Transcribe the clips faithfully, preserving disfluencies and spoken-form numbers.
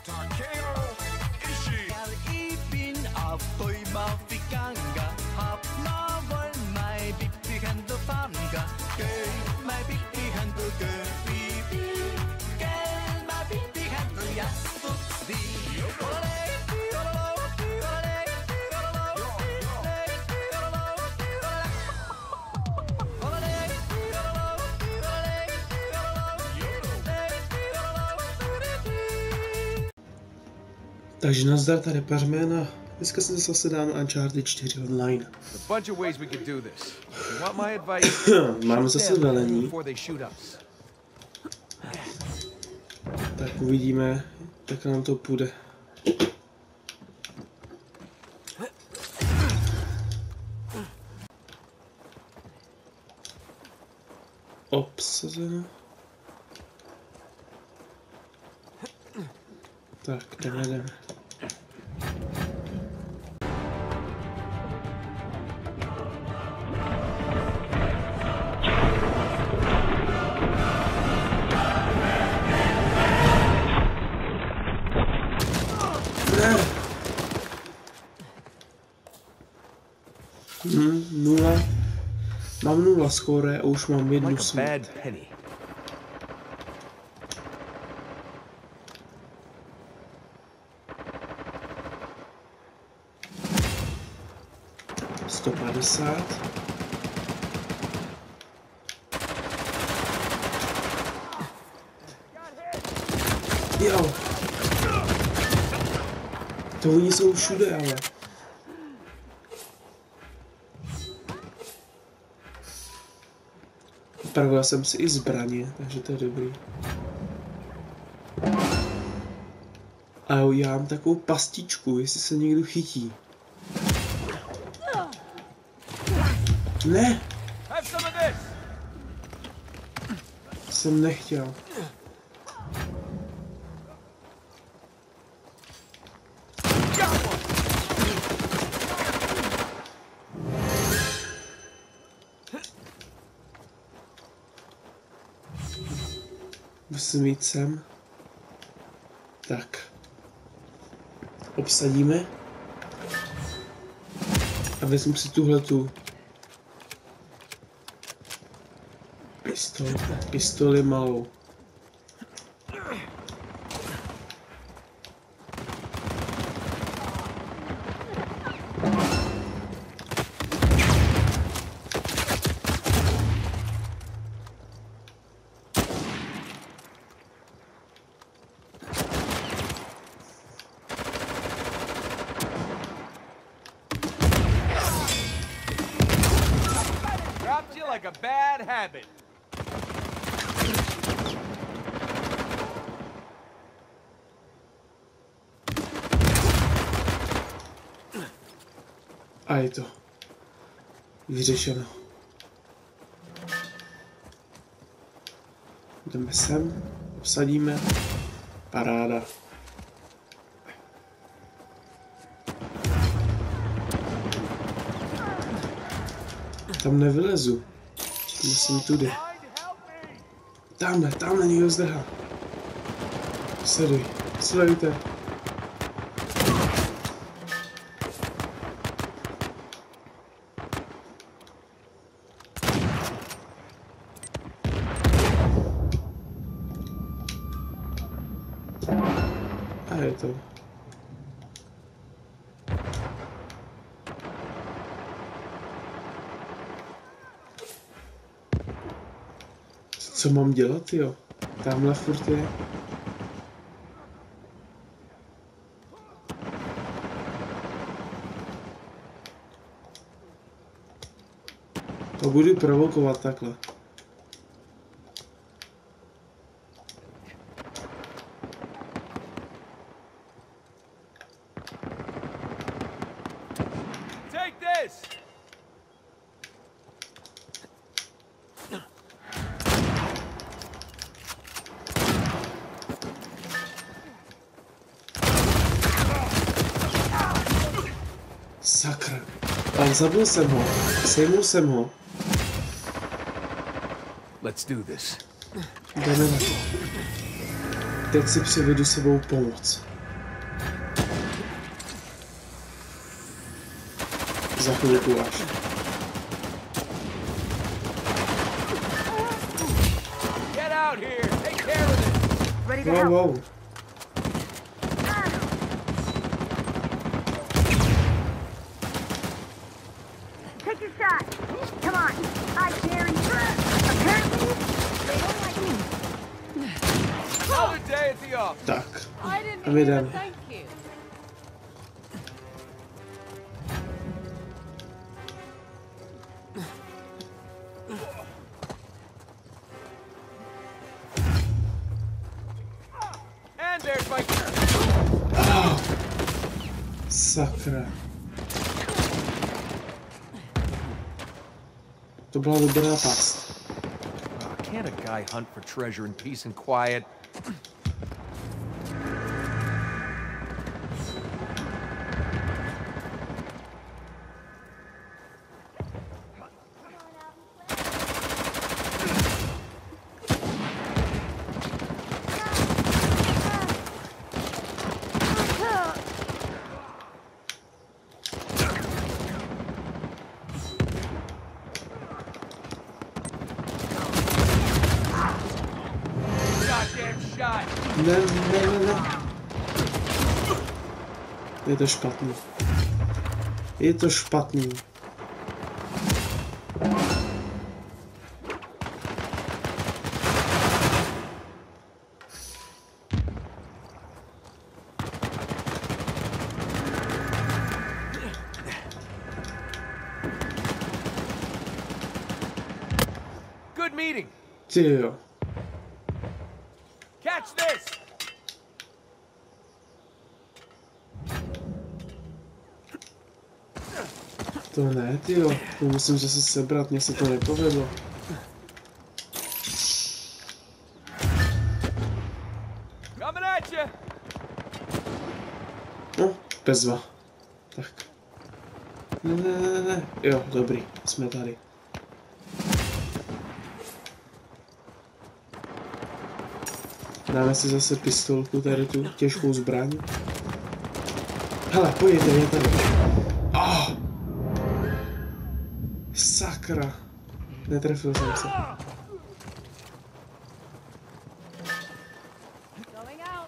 Takže nazdar, tady Pařmena. Dneska se zase dáme Uncharted čtyři online. Máme zase velení. Tak uvidíme, jak nám to půjde. Obsazeno. Tak, jdeme, jdeme. Hmm, nula. Mám nula skóre a už mám jednu smrt. sto padesát. Jo. To oni jsou všude, ale. Upravil jsem si i zbraně, takže to je dobrý. A jo, já mám takovou pastičku, jestli se někdo chytí. Ne! Jsem nechtěl. Musím jít sem. Tak. Obsadíme. A vezmu si tuhletu pistoli, pistoli malou. Like a bad habit. A je to vyřešeno. Jdeme sem, obsadíme. Paráda. Tam nevylezu. Musím tudy. Tamhle, tamhle někdo zdrhá. Sleduj, sledujte. A je to. Co mám dělat, jo? Tamhle furt je. To budu provokovat takhle. Take this. Sakra. Ale zabil jsem ho. Sejmul jsem ho. Let's do this. Jdeme na to. Teď si přivedu sebou pomoc. Za chvilku až. Get out here. Take care of this. Ready to Wow, help. wow. Take your shot. Come on. I dare you. Apparently, they don't like me. Another day at the office. Tak. I didn't A my hear jdeme. a thank you. And there's my... Sakra. To byla dobrá past. Oh, can't a guy hunt for treasure in peace and quiet? Goddamn shot. Ne, ne, ne, ne. Je to špatný. Je to špatný. Good meeting. Ty jo. Catch this. To ne, ty jo. To musím zase sebrat, mně se to nepovedlo. Coming at you. No, bezva. Tak. Ne, ne, ne, ne. Jo, dobrý, jsme tady. Dáme si zase pistolku, tady tu těžkou zbraň. Hele, pojďte, je tady. Oh! Sakra. Netrefil jsem se. Going out.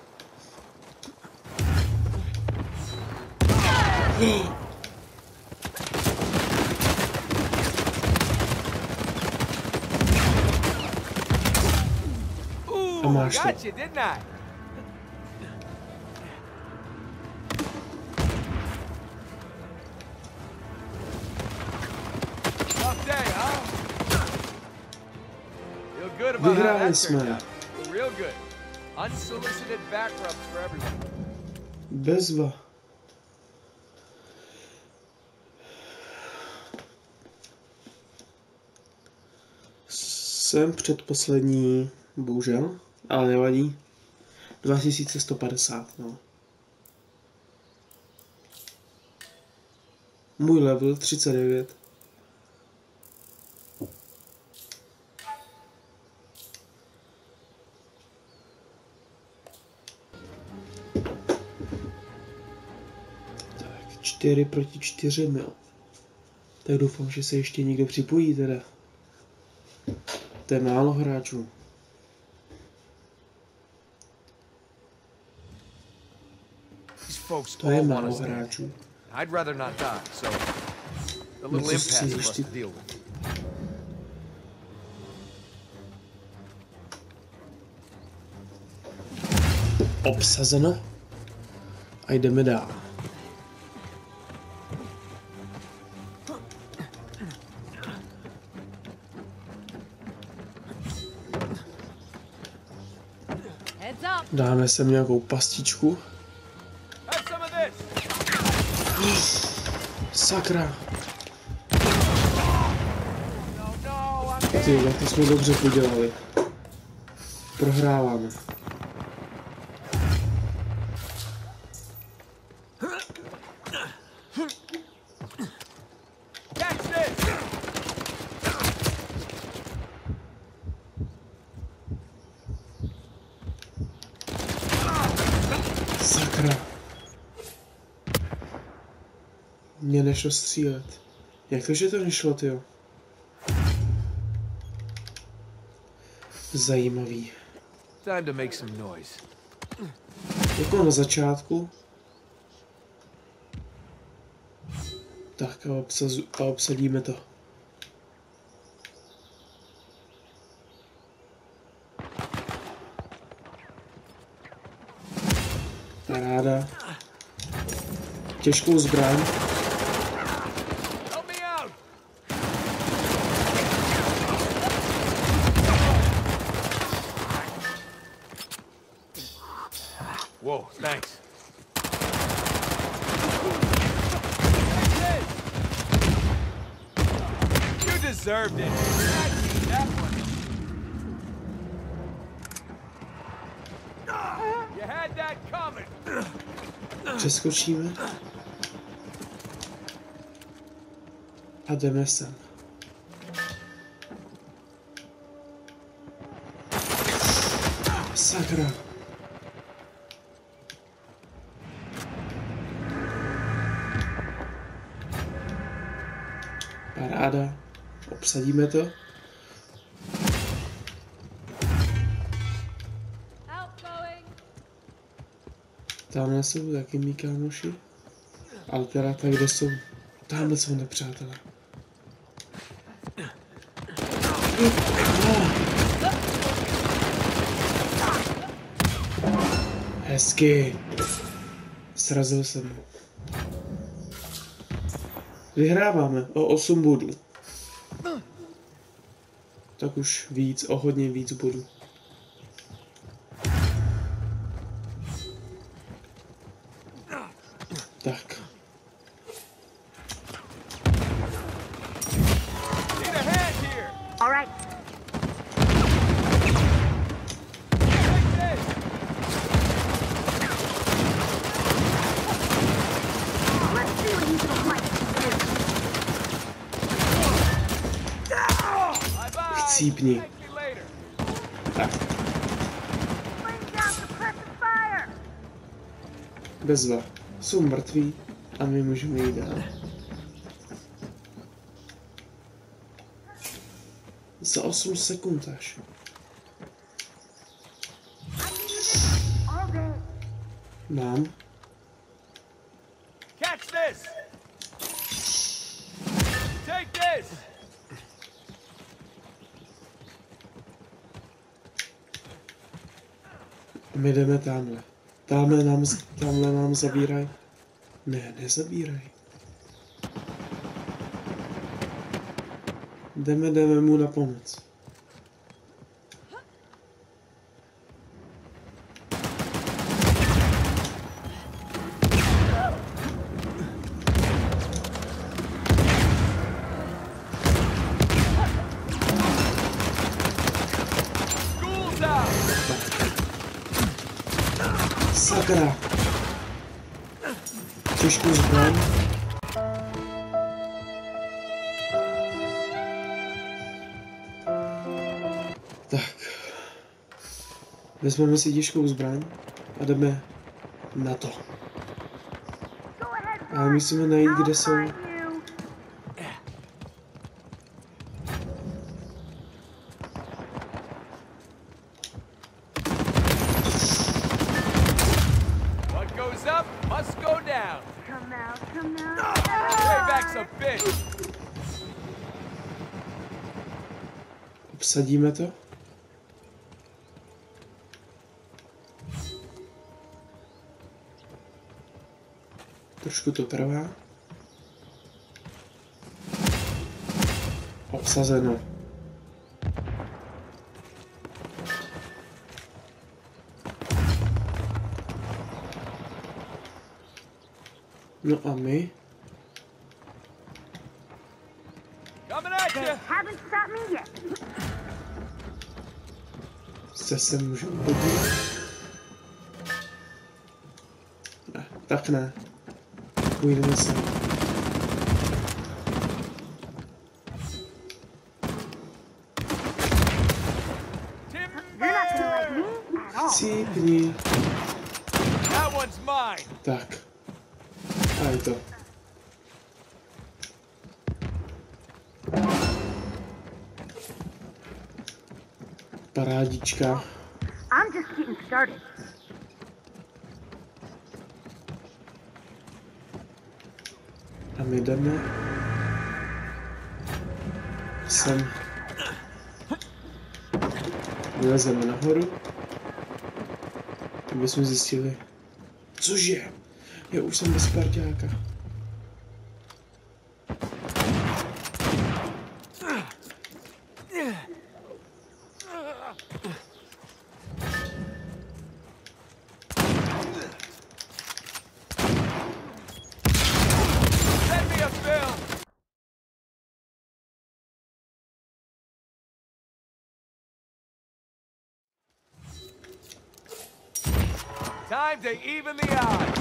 Ooh, A máš to. got you, didn't I? Tough day, huh? Feel good about how Vyhráli that turned jsme. out. Feel real good. Unsolicited back rubs for everyone. Bezva. Jsem předposlední, bohužel, ale nevadí. dva tisíce sto padesát, no. Můj level třicet devět. Tak, čtyři proti čtyřem, jo. Tak doufám, že se ještě někdo připojí teda. To je málo hráčů. These folks To je all want málo us dead. hráčů. I'd rather not die, so a little co si impasse for us ještě- to deal with. Obsazeno. A jdeme dál. Heads up. Dáme sem nějakou pastičku. Have some of this. Sakra. No, no, I'm Ty, tak to jsme dobře podělali. Prohráváme. catch this. Sakra. Mně nešlo střílet. Jak to, že to nešlo, tyjo? Zajímavý. Time to make some noise. Jako na začátku. Tak a, obsazu, a obsadíme to. Paráda. Těžkou zbraň. Help me out. Whoa, thanks. You deserved it. That one. You had that coming. Přeskočíme. A jdeme sem. Sakra. Paráda. Obsadíme to. Outgoing. Tamhle jsou taky mý kámoši. Ale teda tak, kde jsou? Tamhle jsou nepřátelé. Hezky. Srazil jsem. Vyhráváme o osm bodů. Tak už víc, o hodně víc bodů. Tak. Need a hand here. All right. Take this. Let's see what these little mice can do. Bye bye. Chcípni. Thank you later. Tak. Bring down suppressive fire. Bezva. Jsou mrtví a my můžeme jít dál. Za osm sekund až. All day. Mám. Catch this. Take this. My jdeme tamhle. Tamhle nám, tamhle nám zabíraj. Ne, nezabíraj. Jdeme, jdeme mu na pomoc. School's out. Sakra! Těžkou zbraň. Tak. Vezmeme si těžkou zbraň a jdeme na to. Go ahead. Ale musíme najít, kde I'll jsou. find you. What goes up must go down. Come out, come out. Payback's a bitch. Obsadíme to. Trošku to trvá. Obsazeno. No a my? Coming at They you. haven't stopped me yet. Se sem můžeme podívat? Ne, tak ne. Půjdeme sem. You're not gonna like me at all. Cípni. That one's mine. Tak. A je to. Parádička. I'm just getting started. A my jdeme sem. Vylezeme nahoru, aby jsme zjistili, cože, já už jsem bez parťáka. Time to even the odds.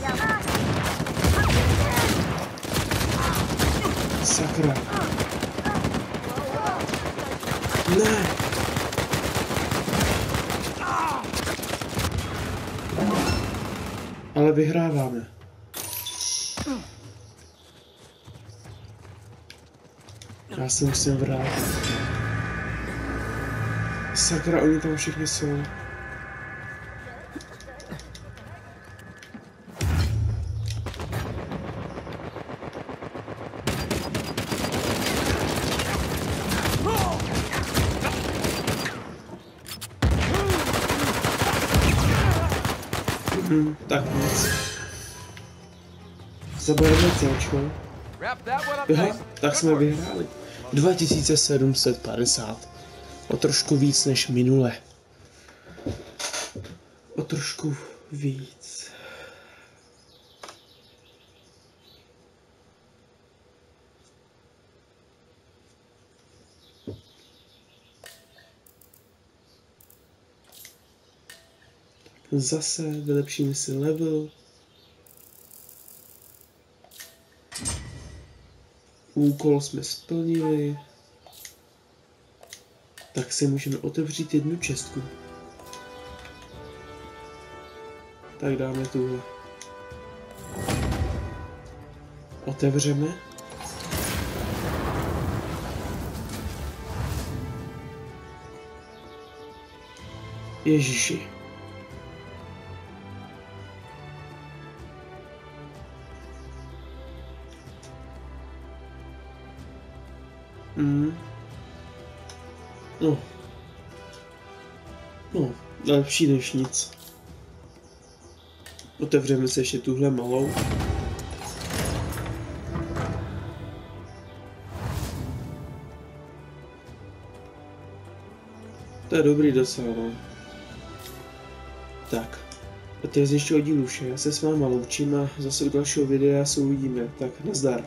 Sakra. Ne. Ale vyhráváme. Já se musím vrátit. Sakra, oni tam všichni jsou. Hmm, tak nic. Zabijeme Cčko. Aha, tak jsme vyhráli. dva tisíce sedm set padesát. O trošku víc než minule. O trošku víc. Zase vylepšíme si level. Úkol jsme splnili. Tak si můžeme otevřít jednu čestku. Tak dáme tuhle. Otevřeme. Ježiši. Mm. No. No, lepší než nic. Otevřeme se ještě tuhle malou. To je dobrý docela, no. Tak. A to je z dnešního dílu vše. Já se s váma loučím a zase u dalšího videa se uvidíme. Tak nazdar.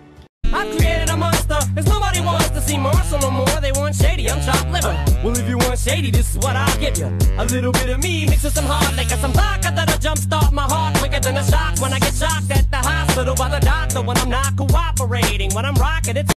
Cause nobody wants to see Marshall no more. They want shady, I'm chopped liver. Well, if you want shady, this is what I'll give you. A little bit of me mixed with some hard liquor, some vodka that'll jumpstart my heart quicker than a shock when I get shocked at the hospital by the doctor when I'm not cooperating. When I'm rocking it.